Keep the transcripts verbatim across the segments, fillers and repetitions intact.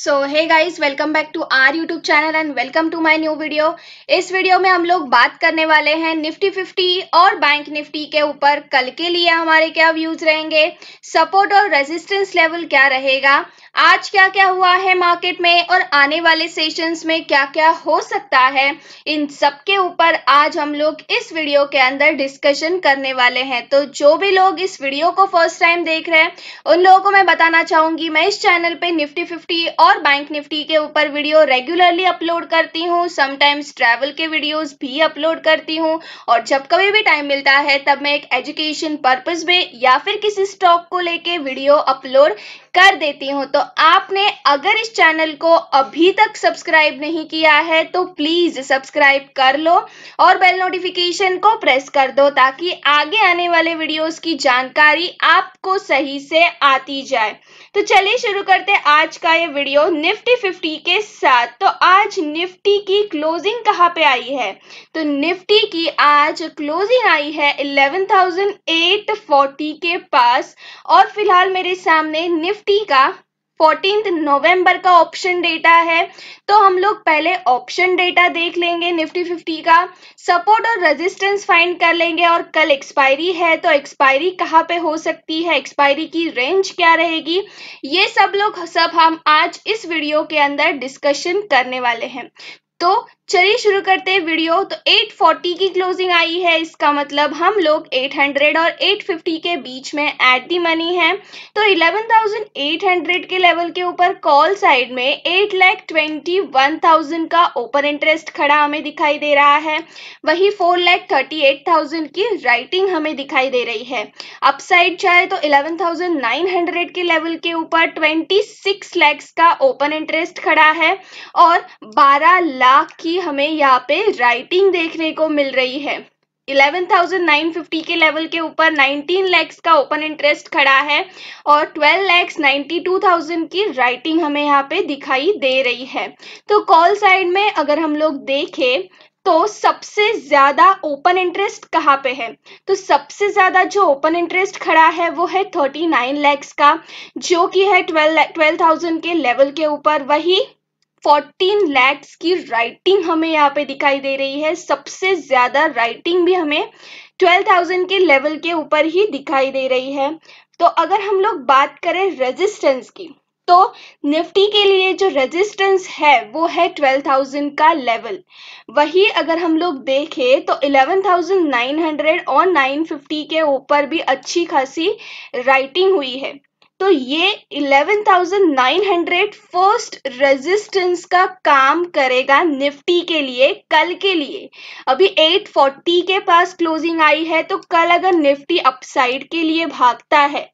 So hey guys, welcome back to our YouTube channel and welcome to my new video. इस वीडियो में हम लोग बात करने वाले हैं निफ्टी फिफ्टी और बैंक निफ्टी के ऊपर। कल के लिए हमारे क्या व्यूज रहेंगे, सपोर्ट और रेजिस्टेंस लेवल क्या रहेगा, आज क्या क्या हुआ है मार्केट में और आने वाले सेशंस में क्या क्या हो सकता है, इन सब के ऊपर आज हम लोग इस वीडियो के अंदर डिस्कशन करने वाले हैं। तो जो भी लोग इस वीडियो को फर्स्ट टाइम देख रहे हैं उन लोगों को मैं बताना चाहूंगी, मैं इस चैनल पे निफ्टी फिफ्टी और बैंक निफ्टी के ऊपर वीडियो रेगुलरली अपलोड करती हूँ। समटाइम्स ट्रैवल के वीडियोस भी अपलोड करती हूँ और जब कभी भी टाइम मिलता है तब मैं एक एजुकेशन पर्पस में या फिर किसी स्टॉक को लेके वीडियो अपलोड कर देती हूँ। तो आपने अगर इस चैनल को अभी तक सब्सक्राइब नहीं किया है तो प्लीज सब्सक्राइब कर लो और बेल नोटिफिकेशन को प्रेस कर दो ताकि आगे आने वाले वीडियोस की जानकारी आपको सही से आती जाए। तो चलिए शुरू करते हैं आज का ये वीडियो निफ्टी फिफ्टी के साथ। तो आज निफ्टी की क्लोजिंग कहाँ पे आई है, तो निफ्टी की आज क्लोजिंग आई है इलेवन थाउजेंड एट फोर्टी के पास और फिलहाल मेरे सामने निफ्टी का फोर्टीन्थ नवंबर का ऑप्शन डेटा है। तो हम लोग पहले ऑप्शन डेटा देख लेंगे निफ्टी फिफ्टी का, सपोर्ट और रेजिस्टेंस फाइंड कर लेंगे और कल एक्सपायरी है तो एक्सपायरी कहाँ पे हो सकती है, एक्सपायरी की रेंज क्या रहेगी, ये सब लोग सब हम आज इस वीडियो के अंदर डिस्कशन करने वाले हैं। तो चलिए शुरू करते हैं वीडियो। तो एट फोर्टी की क्लोजिंग आई है, इसका मतलब हम लोग एट हंड्रेड और एट फिफ्टी के बीच में एट दी मनी है। तो इलेवन थाउजेंड एट हंड्रेड के लेवल के ऊपर कॉल साइड में eight lakh twenty one thousand का ओपन इंटरेस्ट खड़ा हमें दिखाई दे रहा है, वही four lakh thirty eight thousand की राइटिंग हमें दिखाई दे रही है। अपसाइड चाहे तो इलेवन थाउजेंड नाइन हंड्रेड के लेवल के ऊपर ट्वेंटी सिक्स लैक्स का ओपन इंटरेस्ट खड़ा है और बारह लाख की हमें यहाँ पे राइटिंग देखने को मिल रही है। इलेवन थाउजेंड नाइन फिफ्टी के लेवल के ऊपर नाइनटीन लैक्स का ओपन इंटरेस्ट खड़ा है और twelve lakhs ninety two thousand की राइटिंग हमें यहाँ पे दिखाई दे रही है। तो कॉल साइड में अगर हम लोग देखें तो सबसे ज्यादा ओपन इंटरेस्ट कहाँ पे है, तो सबसे ज्यादा जो ओपन इंटरेस्ट खड़ा है वो है थर्टी नाइन लैक्स का, जो कि है ट्वेल्व ट्वेल्व थाउजेंड के लेवल के ऊपर। वही फोर्टीन लैक्स की राइटिंग हमें यहाँ पे दिखाई दे रही है, सबसे ज्यादा राइटिंग भी हमें ट्वेल्व थाउजेंड के लेवल के ऊपर ही दिखाई दे रही है। तो अगर हम लोग बात करें रेजिस्टेंस की, तो निफ्टी के लिए जो रेजिस्टेंस है वो है ट्वेल्व थाउजेंड का लेवल। वही अगर हम लोग देखें तो इलेवन थाउजेंड नाइन हंड्रेड और नाइन फिफ्टी के ऊपर भी अच्छी खासी राइटिंग हुई है। तो ये eleven thousand nine hundred first resistance का काम करेगा निफ्टी के लिए कल के लिए। अभी एट फोर्टी के पास क्लोजिंग आई है, तो कल अगर निफ्टी अपसाइड के लिए भागता है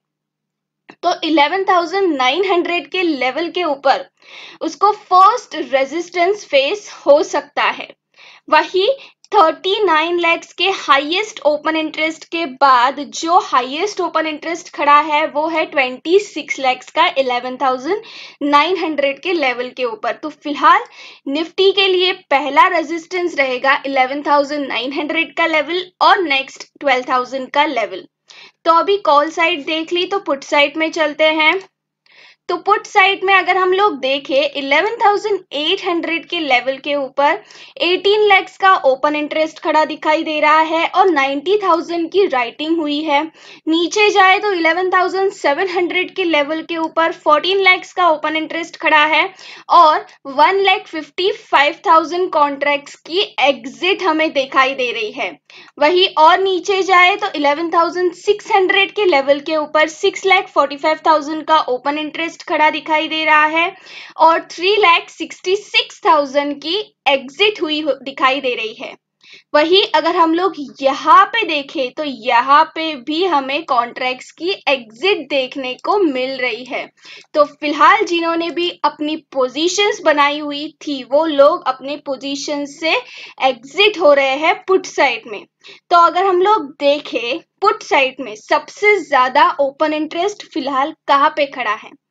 तो इलेवन थाउजेंड नाइन हंड्रेड के लेवल के ऊपर उसको फर्स्ट रेजिस्टेंस फेस हो सकता है। वही थर्टी नाइन लैक्स के हाईएस्ट ओपन इंटरेस्ट के बाद जो हाईएस्ट ओपन इंटरेस्ट खड़ा है वो है ट्वेंटी सिक्स लैक्स का इलेवन थाउजेंड नाइन हंड्रेड के लेवल के ऊपर। तो फिलहाल निफ्टी के लिए पहला रेजिस्टेंस रहेगा इलेवन थाउजेंड नाइन हंड्रेड का लेवल और नेक्स्ट ट्वेल्व थाउजेंड का लेवल। तो अभी कॉल साइड देख ली, तो पुट साइड में चलते हैं। तो पुट साइड में अगर हम लोग देखें इलेवन थाउजेंड एट हंड्रेड के लेवल के ऊपर एटीन लैक्स का ओपन इंटरेस्ट खड़ा दिखाई दे रहा है और नाइन्टी थाउजेंड की राइटिंग हुई है। नीचे जाए तो इलेवन थाउजेंड सेवन हंड्रेड के लेवल के ऊपर फोर्टीन लैक्स का ओपन इंटरेस्ट खड़ा है और one lakh fifty five thousand contracts की एग्जिट हमें दिखाई दे रही है। वही और नीचे जाए तो इलेवन थाउजेंड सिक्स हंड्रेड के लेवल के ऊपर six lakh forty five thousand का ओपन इंटरेस्ट खड़ा दिखाई दे रहा है और three lakh sixty six thousand की एग्जिट हुई दिखाई दे रही है। वही अगर हम लोग यहाँ पे देखें तो यहाँ पे भी हमें कॉन्ट्रैक्ट्स की एग्जिट देखने को मिल रही है। तो फिलहाल जिन्होंने भी अपनी पोजीशंस बनाई हुई थी वो लोग अपने पोजीशन से एग्जिट हो रहे हैं पुट साइड में। तो अगर हम लोग देखें पुट साइड में सबसे ज्यादा ओपन इंटरेस्ट फिलहाल कहाँ पे खड़ा है,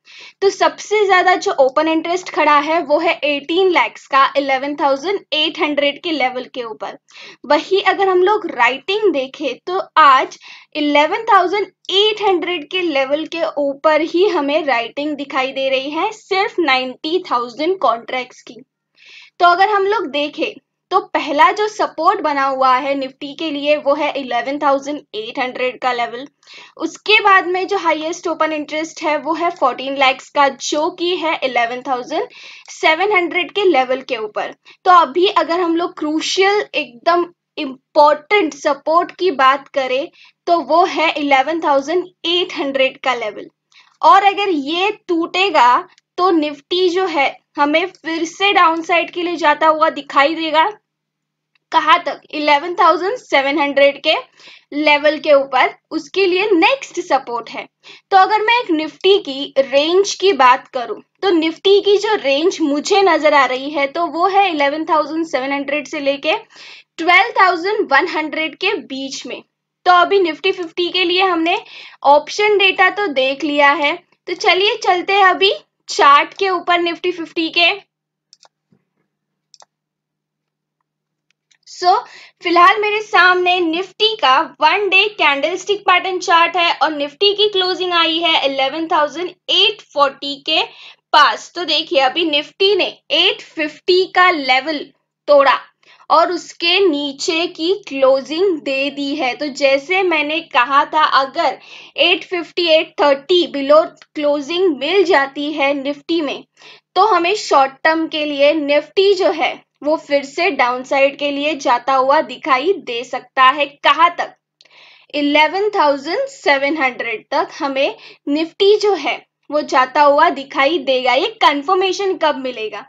तो सबसे ज्यादा जो ओपन इंटरेस्ट खड़ा है वो है अठारह लाख का ग्यारह हज़ार आठ सौ के लेवल के ऊपर। वही अगर हम लोग राइटिंग देखें तो आज ग्यारह हज़ार आठ सौ के लेवल के ऊपर ही हमें राइटिंग दिखाई दे रही है सिर्फ नब्बे हज़ार कॉन्ट्रैक्ट्स की। तो अगर हम लोग देखें तो पहला जो सपोर्ट बना हुआ है निफ्टी के लिए वो है ग्यारह हज़ार आठ सौ का लेवल। उसके बाद में जो हाईएस्ट ओपन इंटरेस्ट है वो है चौदह लाख का, जो कि है ग्यारह हज़ार सात सौ के लेवल के ऊपर। तो अभी अगर हम लोग क्रूशियल एकदम इम्पोर्टेंट सपोर्ट की बात करें तो वो है ग्यारह हज़ार आठ सौ का लेवल। और अगर ये टूटेगा तो निफ्टी जो है हमें फिर से डाउन साइड के लिए जाता हुआ दिखाई देगा। कहाँ तक? ग्यारह हज़ार सात सौ के लेवल के ऊपर, उसके लिए नेक्स्ट सपोर्ट है। तो अगर मैं एक निफ्टी की रेंज की बात करूं तो निफ्टी की जो रेंज मुझे नजर आ रही है तो वो है ग्यारह हज़ार सात सौ से लेके बारह हज़ार एक सौ के बीच में। तो अभी निफ्टी फिफ्टी के लिए हमने ऑप्शन डेटा तो देख लिया है, तो चलिए चलते हैं अभी चार्ट के ऊपर निफ्टी फिफ्टी के। सो so, फिलहाल मेरे सामने निफ्टी का one day candlestick pattern chart है और निफ्टी की क्लोजिंग आई है ग्यारह हज़ार आठ सौ चालीस के पास। तो देखिए अभी निफ्टी ने आठ सौ पचास का लेवल तोड़ा और उसके नीचे की क्लोजिंग दे दी है। तो जैसे मैंने कहा था अगर आठ सौ पचास आठ सौ तीस बिलो क्लोजिंग मिल जाती है निफ्टी में तो हमें शॉर्ट टर्म के लिए निफ्टी जो है वो फिर से डाउन साइड के लिए जाता हुआ दिखाई दे सकता है। कहाँ तक? ग्यारह हज़ार सात सौ तक हमें निफ्टी जो है वो जाता हुआ दिखाई देगा। ये कंफर्मेशन कब मिलेगा?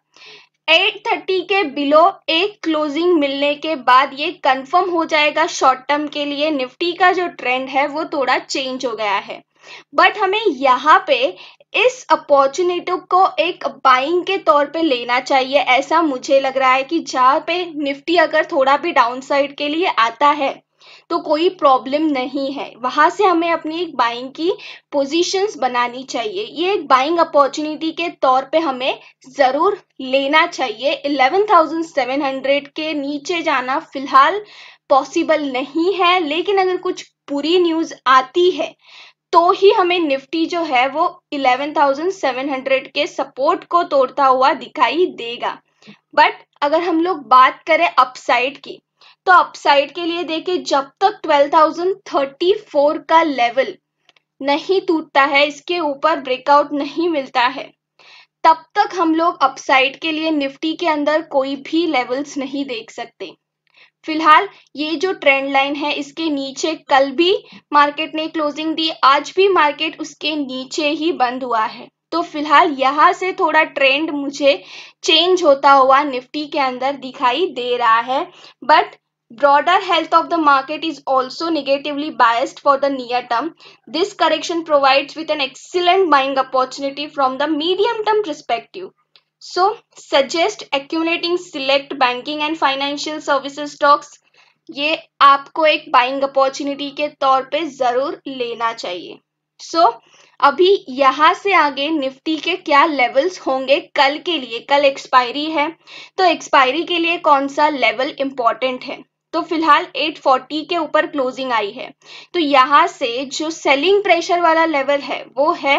आठ सौ तीस के बिलो एक क्लोजिंग मिलने के बाद ये कंफर्म हो जाएगा शॉर्ट टर्म के लिए निफ्टी का जो ट्रेंड है वो थोड़ा चेंज हो गया है। बट हमें यहाँ पे इस अपॉर्चुनिटी को एक बाइंग के तौर पे लेना चाहिए, ऐसा मुझे लग रहा है कि जहाँ पे निफ्टी अगर थोड़ा भी डाउन साइड के लिए आता है तो कोई प्रॉब्लम नहीं है, वहां से हमें अपनी एक बाइंग की पोजीशंस बनानी चाहिए। ये एक बाइंग अपॉर्चुनिटी के तौर पे हमें जरूर लेना चाहिए। ग्यारह हज़ार सात सौ के नीचे जाना फिलहाल पॉसिबल नहीं है, लेकिन अगर कुछ बुरी न्यूज आती है तो ही हमें निफ्टी जो है वो ग्यारह हज़ार सात सौ के सपोर्ट को तोड़ता हुआ दिखाई देगा। बट अगर हम लोग बात करें अपसाइड की तो अपसाइड के लिए देखिए जब तक बारह हज़ार चौंतीस का लेवल नहीं टूटता है, इसके ऊपर ब्रेकआउट नहीं मिलता है, तब तक हम लोग अपसाइड के लिए निफ्टी के अंदर कोई भी लेवल्स नहीं देख सकते। फिलहाल ये जो ट्रेंड लाइन है इसके नीचे कल भी मार्केट ने क्लोजिंग दी, आज भी मार्केट उसके नीचे ही बंद हुआ है। तो फिलहाल यहाँ से थोड़ा ट्रेंड मुझे चेंज होता हुआ निफ्टी के अंदर दिखाई दे रहा है। But broader health of the market is also negatively biased for the near term. This correction provides with an excellent buying opportunity from the medium term perspective. So suggest accumulating select banking and financial services stocks. ये आपको एक buying opportunity के तौर पे जरूर लेना चाहिए। सो so, अभी यहाँ से आगे निफ्टी के क्या लेवल्स होंगे कल के लिए? कल एक्सपायरी है, तो एक्सपायरी के लिए कौन सा लेवल इंपॉर्टेंट है? तो फिलहाल आठ सौ चालीस के ऊपर क्लोजिंग आई है, तो यहाँ से जो सेलिंग प्रेशर वाला लेवल है वो है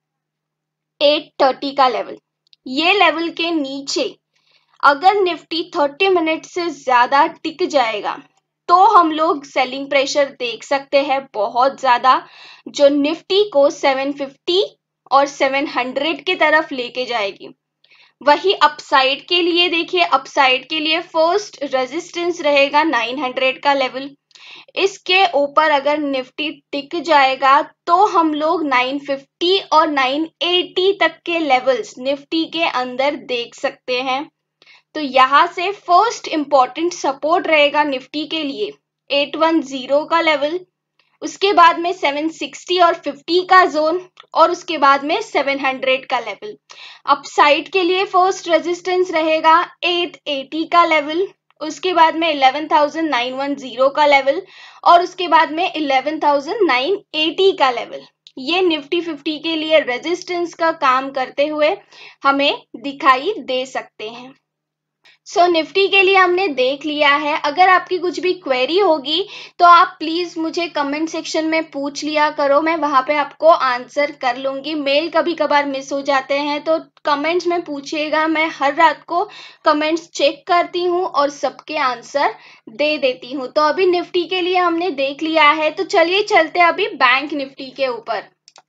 आठ सौ तीस का लेवल। ये लेवल के नीचे अगर निफ्टी तीस मिनट से ज्यादा टिक जाएगा तो हम लोग सेलिंग प्रेशर देख सकते हैं बहुत ज्यादा, जो निफ्टी को सात सौ पचास और सात सौ की तरफ लेके जाएगी। वही अपसाइड के लिए देखिए, अपसाइड के लिए फर्स्ट रेजिस्टेंस रहेगा नौ सौ का लेवल। इसके ऊपर अगर निफ्टी टिक जाएगा तो हम लोग नौ सौ पचास और नौ सौ अस्सी तक के लेवल्स निफ्टी के अंदर देख सकते हैं। तो यहाँ से फर्स्ट इंपॉर्टेंट सपोर्ट रहेगा निफ्टी के लिए आठ सौ दस का लेवल, उसके बाद में सात सौ साठ और पचास का जोन, और उसके बाद में सात सौ का लेवल। अपसाइड के लिए फर्स्ट रेजिस्टेंस रहेगा आठ सौ अस्सी का लेवल, उसके बाद में ग्यारह हज़ार नौ सौ दस का लेवल और उसके बाद में ग्यारह हज़ार नौ सौ अस्सी का लेवल। ये निफ्टी फिफ्टी के लिए रेजिस्टेंस का काम करते हुए हमें दिखाई दे सकते हैं। सो so, निफ्टी के लिए हमने देख लिया है। अगर आपकी कुछ भी क्वेरी होगी तो आप प्लीज मुझे कमेंट सेक्शन में पूछ लिया करो, मैं वहां पे आपको आंसर कर लूंगी। मेल कभी कभार मिस हो जाते हैं तो कमेंट्स में पूछिएगा, मैं हर रात को कमेंट्स चेक करती हूँ और सबके आंसर दे देती हूँ। तो अभी निफ्टी के लिए हमने देख लिया है, तो चलिए चलते हैं अभी बैंक निफ्टी के ऊपर।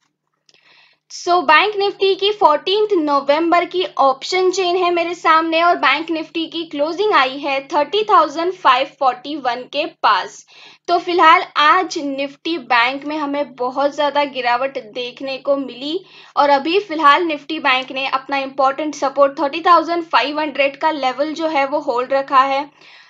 सो बैंक निफ्टी की फोर्टीन्थ नवंबर की ऑप्शन चेन है मेरे सामने और बैंक निफ्टी की क्लोजिंग आई है thirty thousand five forty one के पास। तो फिलहाल आज निफ्टी बैंक में हमें बहुत ज़्यादा गिरावट देखने को मिली और अभी फिलहाल निफ्टी बैंक ने अपना important support thirty thousand five hundred का लेवल जो है वो होल्ड रखा है,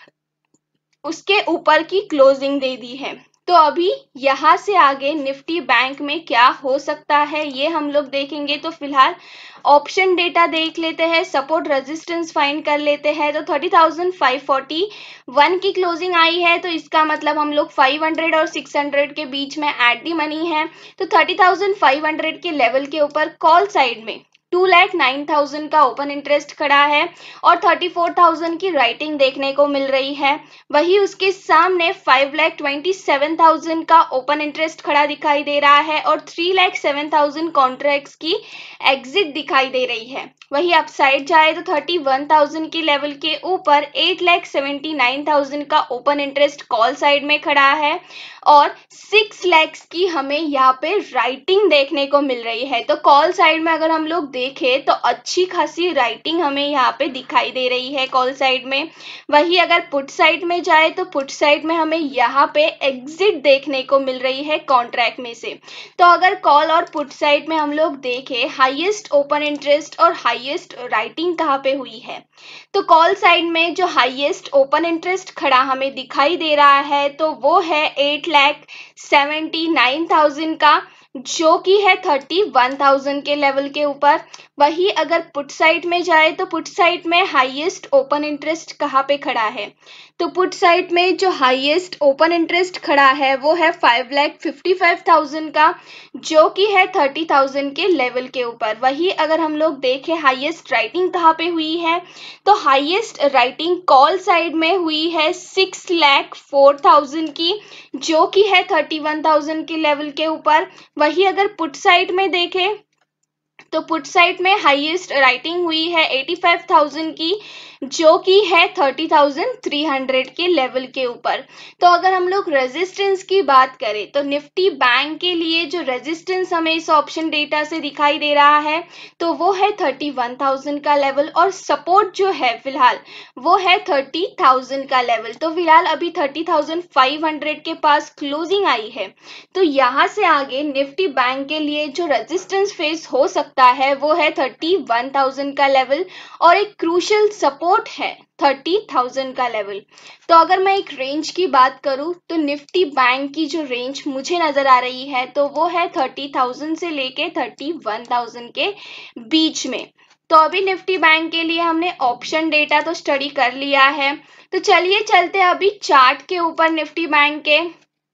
उसके ऊपर की क्लोजिंग दे दी है। तो अभी यहाँ से आगे निफ्टी बैंक में क्या हो सकता है ये हम लोग देखेंगे। तो फिलहाल ऑप्शन डेटा देख लेते हैं, सपोर्ट रेजिस्टेंस फाइंड कर लेते हैं। तो thirty thousand five forty one की क्लोजिंग आई है, तो इसका मतलब हम लोग फाइव हंड्रेड और सिक्स हंड्रेड के बीच में एट दी मनी है। तो थर्टी थाउजेंड फाइव हंड्रेड के लेवल के ऊपर कॉल साइड में टू लैख नाइन थाउजेंड का ओपन इंटरेस्ट खड़ा है और थर्टी फोर थाउजेंड की राइटिंग देखने को मिल रही है। वही उसके सामने five lakh twenty seven thousand का ओपन इंटरेस्ट खड़ा दिखाई दे रहा है और three lakh seven thousand contracts की एग्जिट दिखाई दे रही है। वही अपसाइड जाए तो थर्टी वन थाउजेंड के लेवल के ऊपर eight lakh seventy nine thousand का ओपन इंटरेस्ट कॉल साइड में खड़ा है और सिक्स लैक्स की हमें यहाँ पे राइटिंग देखने को मिल रही है। तो कॉल साइड में अगर हम लोग देखें तो अच्छी खासी राइटिंग हमें यहाँ पे दिखाई दे रही है कॉल साइड में। वही अगर पुट साइड में जाए तो पुट साइड में हमें यहाँ पे एग्जिट देखने को मिल रही है कॉन्ट्रैक्ट में से। तो अगर कॉल और पुट साइड में हम लोग देखें हाईएस्ट ओपन इंटरेस्ट और हाईएस्ट राइटिंग कहाँ पे हुई है, तो कॉल साइड में जो हाईएस्ट ओपन इंटरेस्ट खड़ा हमें दिखाई दे रहा है तो वो है eight lakh seventy nine thousand का, जो कि है थर्टी वन थाउजेंड के लेवल के ऊपर। वही अगर पुट साइड में जाए तो पुट साइड में हाईएस्ट ओपन इंटरेस्ट कहाँ पे खड़ा है, तो पुट साइड में जो हाईएस्ट ओपन इंटरेस्ट खड़ा है वो है five lakh fifty five thousand का, जो कि है थर्टी थाउजेंड के लेवल के ऊपर। वही अगर हम लोग देखें हाईएस्ट राइटिंग कहाँ पे हुई है, तो हाईएस्ट राइटिंग कॉल साइड में हुई है सिक्स लैख फोर थाउजेंड की, जो कि है थर्टी वन थाउजेंड के लेवल के ऊपर। वही अगर पुट साइड में देखें तो पुट साइड में हाईएस्ट राइटिंग हुई है एटी फाइव थाउजेंड की, जो कि है थर्टी थाउजेंड थ्री हंड्रेड के लेवल के ऊपर। तो अगर हम लोग रेजिस्टेंस की बात करें तो निफ्टी बैंक के लिए जो रेजिस्टेंस हमें इस ऑप्शन डेटा से दिखाई दे रहा है तो वो है थर्टी वन थाउजेंड का लेवल और सपोर्ट जो है फिलहाल वो है थर्टी थाउजेंड का लेवल। तो फिलहाल अभी थर्टी थाउजेंड फाइव हंड्रेड के पास क्लोजिंग आई है। तो यहाँ से आगे निफ्टी बैंक के लिए जो रेजिस्टेंस फेस हो सकता है वो है थर्टी वन थाउजेंड का लेवल और एक क्रूशियल सपोर्ट है थर्टी थाउजेंड का लेवल। तो अगर मैं एक रेंज की बात करूं तो निफ्टी बैंक की जो रेंज मुझे नजर आ रही है तो वो है थर्टी थाउजेंड से लेके थर्टी वन थाउजेंड के बीच में। तो अभी निफ्टी बैंक के लिए हमने ऑप्शन डेटा तो स्टडी कर लिया है, तो चलिए चलते हैं अभी चार्ट के ऊपर निफ्टी बैंक के।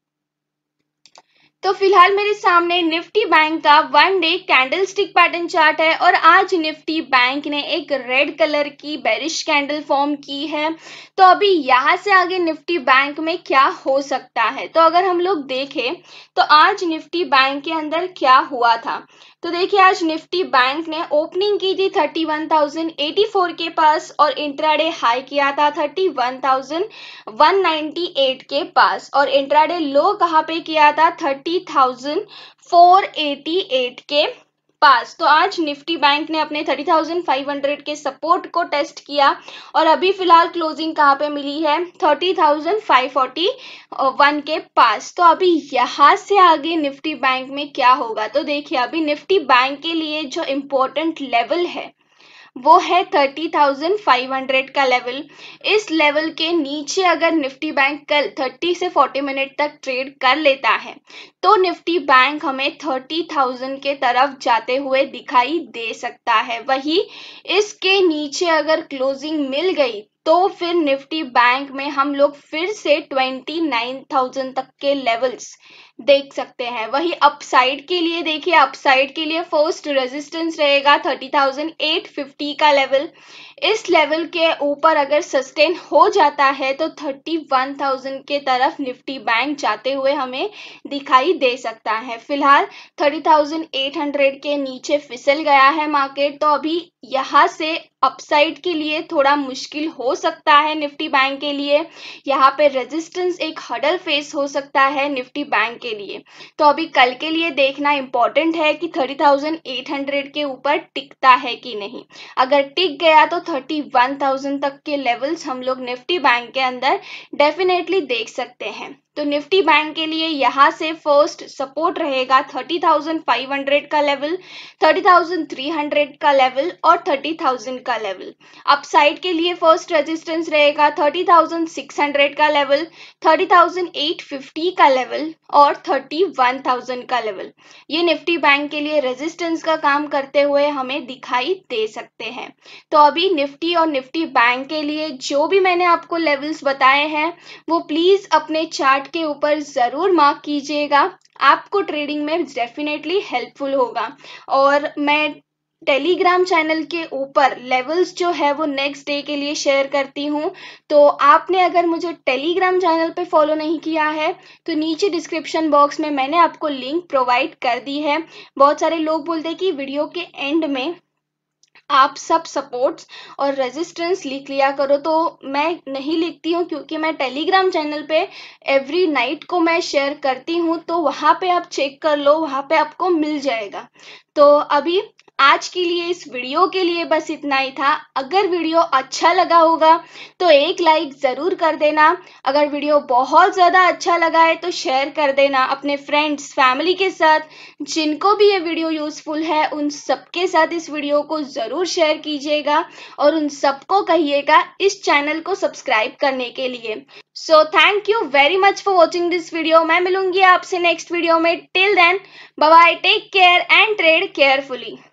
तो फिलहाल मेरे सामने निफ्टी बैंक का one day candle stick pattern chart है और आज निफ्टी बैंक ने एक रेड कलर की बेरिश कैंडल फॉर्म की है। तो अभी यहाँ से आगे निफ्टी बैंक में क्या हो सकता है, तो अगर हम लोग देखें तो आज निफ्टी बैंक के अंदर क्या हुआ था, तो देखिए आज निफ्टी बैंक ने ओपनिंग की थी thirty one thousand eighty four के पास और इंट्राडे हाई किया था thirty one thousand one ninety eight के पास और इंट्राडे लो कहाँ पे किया था thirty thousand four eighty eight के पास। तो आज निफ्टी बैंक ने अपने थर्टी थाउजेंड फाइव हंड्रेड के सपोर्ट को टेस्ट किया और अभी फिलहाल क्लोजिंग कहाँ पे मिली है thirty thousand five forty one के पास। तो अभी यहाँ से आगे निफ्टी बैंक में क्या होगा, तो देखिए अभी निफ्टी बैंक के लिए जो इम्पोर्टेंट लेवल है वो है थर्टी थाउजेंड फाइव हंड्रेड का लेवल। इस लेवल के नीचे अगर निफ्टी बैंक कल थर्टी से फोर्टी मिनट तक ट्रेड कर लेता है तो निफ्टी बैंक हमें थर्टी थाउजेंड के तरफ जाते हुए दिखाई दे सकता है। वही इसके नीचे अगर क्लोजिंग मिल गई तो फिर निफ्टी बैंक में हम लोग फिर से ट्वेंटी नाइन थाउजेंड तक के लेवल्स देख सकते हैं। वही अपसाइड के लिए देखिए, अपसाइड के लिए फर्स्ट रेजिस्टेंस रहेगा थर्टी थाउजेंड एट फिफ्टी का लेवल। इस लेवल के ऊपर अगर सस्टेन हो जाता है तो थर्टी वन थाउजेंड के तरफ निफ्टी बैंक जाते हुए हमें दिखाई दे सकता है। फिलहाल थर्टी थाउजेंड एट हंड्रेड के नीचे फिसल गया है मार्केट, तो अभी यहाँ से अपसाइड के लिए थोड़ा मुश्किल हो सकता है निफ्टी बैंक के लिए। यहाँ पे रेजिस्टेंस एक हडल फेस हो सकता है निफ्टी बैंक के लिए। तो अभी कल के लिए देखना इंपॉर्टेंट है कि थर्टी थाउजेंड एट हंड्रेड के ऊपर टिकता है कि नहीं। अगर टिक गया तो थर्टी वन थाउजेंड तक के लेवल्स हम लोग निफ्टी बैंक के अंदर डेफिनेटली देख सकते हैं। तो निफ्टी बैंक के लिए यहाँ से फर्स्ट सपोर्ट रहेगा थर्टी थाउजेंड फाइव हंड्रेड का level, thirty thousand three hundred का लेवल और थर्टी थाउजेंड का लेवल। अपसाइड के लिए फर्स्ट रेजिस्टेंस रहेगा थर्टी थाउजेंड सिक्स हंड्रेड का level, thirty thousand eight fifty का लेवल और थर्टी वन थाउजेंड का लेवल। ये निफ्टी बैंक के लिए रेजिस्टेंस का काम करते हुए हमें दिखाई दे सकते हैं। तो अभी निफ्टी और निफ्टी बैंक के लिए जो भी मैंने आपको लेवल्स बताए हैं वो प्लीज अपने चार्ट के ऊपर जरूर मार्क कीजिएगा, आपको ट्रेडिंग में डेफिनेटली हेल्पफुल होगा। और मैं टेलीग्राम चैनल के ऊपर लेवल्स जो है वो नेक्स्ट डे के लिए शेयर करती हूँ। तो आपने अगर मुझे टेलीग्राम चैनल पे फॉलो नहीं किया है तो नीचे डिस्क्रिप्शन बॉक्स में मैंने आपको लिंक प्रोवाइड कर दी है। बहुत सारे लोग बोलते हैं कि वीडियो के एंड में आप सब सपोर्ट्स और रेजिस्टेंस लिख लिया करो, तो मैं नहीं लिखती हूँ क्योंकि मैं टेलीग्राम चैनल पे एवरी नाइट को मैं शेयर करती हूँ। तो वहाँ पे आप चेक कर लो, वहाँ पे आपको मिल जाएगा। तो अभी आज के लिए इस वीडियो के लिए बस इतना ही था। अगर वीडियो अच्छा लगा होगा तो एक लाइक ज़रूर कर देना। अगर वीडियो बहुत ज़्यादा अच्छा लगा है तो शेयर कर देना अपने फ्रेंड्स फैमिली के साथ। जिनको भी ये वीडियो यूज़फुल है उन सबके साथ इस वीडियो को ज़रूर शेयर कीजिएगा और उन सबको कहिएगा इस चैनल को सब्सक्राइब करने के लिए। So thank you very much for watching this video. मैं मिलूंगी आपसे नेक्स्ट वीडियो में। Till then bye bye, take care and trade carefully.